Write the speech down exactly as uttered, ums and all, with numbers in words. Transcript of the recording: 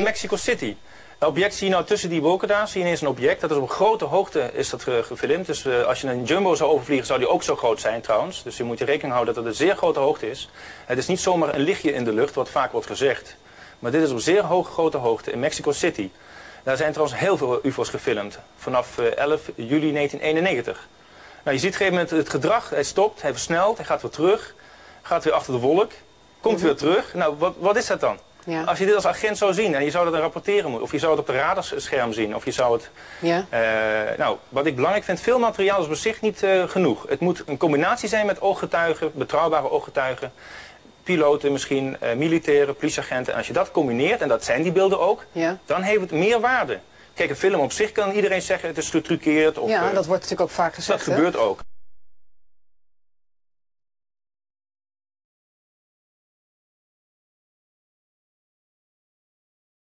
Mexico City. Het object zie je nou tussen die wolken daar, zie je ineens een object. Dat is op een grote hoogte is dat ge gefilmd. Dus uh, als je een jumbo zou overvliegen, zou die ook zo groot zijn trouwens. Dus je moet je rekening houden dat het een zeer grote hoogte is. Het is niet zomaar een lichtje in de lucht, wat vaak wordt gezegd. Maar dit is op zeer hoge grote hoogte in Mexico City. Daar zijn trouwens heel veel U F O's gefilmd. Vanaf uh, elf juli negentien eenennegentig. Nou, je ziet op een gegeven moment het gedrag. Hij stopt, hij versnelt, hij gaat weer terug. Gaat weer achter de wolk. Komt weer terug. Nou, wat, wat is dat dan? Ja. Als je dit als agent zou zien en je zou dat dan rapporteren moeten, of je zou het op de radarscherm zien, of je zou het... Ja. Uh, nou, wat ik belangrijk vind, veel materiaal is op zich niet uh, genoeg. Het moet een combinatie zijn met ooggetuigen, betrouwbare ooggetuigen, piloten misschien, uh, militairen, politieagenten. En als je dat combineert, en dat zijn die beelden ook, Ja. dan heeft het meer waarde. Kijk, een film op zich kan iedereen zeggen, het is getruckeerd. Of, Ja, uh, dat wordt natuurlijk ook vaak gezegd. Dat gebeurt ook.